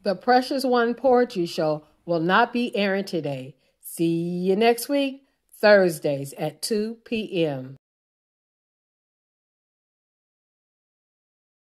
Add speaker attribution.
Speaker 1: The Precious One Poetry Show will not be airing today. See you next week, Thursdays at 2 p.m.